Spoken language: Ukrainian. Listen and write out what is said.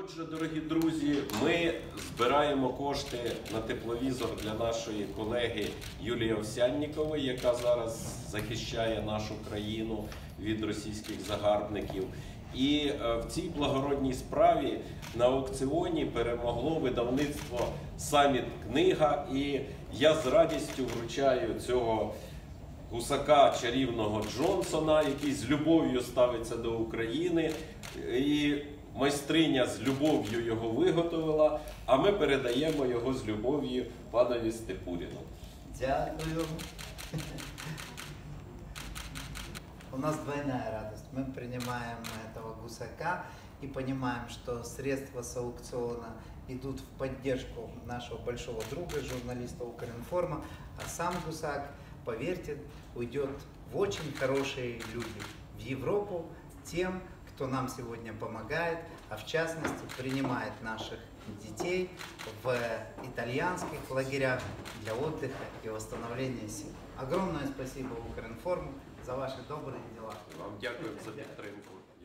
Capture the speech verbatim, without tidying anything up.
Отже, дорогі друзі, ми збираємо кошти на тепловізор для нашої колеги Юлії Овсяннікової, яка зараз захищає нашу країну від російських загарбників. І в цій благородній справі на аукціоні перемогло видавництво «Саміт Книга». І я з радістю вручаю цього гусака чарівного Джонсона, який з любов'ю ставиться до України. І майстриня з любов'ю його виготовила, а ми передаємо його з любов'ю панові Степуріну. Дякую. У нас двойная радость. Мы принимаем этого гусака и понимаем, что средства с аукциона идут в поддержку нашего большого друга, журналиста Укринформа, а сам гусак, поверьте, уйдет в очень хорошие люди, в Европу, тем, кто нам сегодня помогает, а в частности принимает наших детей в итальянских лагерях для отдыха и восстановления сил. Огромное спасибо Укринформу за ваши добрые дела. Вам дякую за підтримку.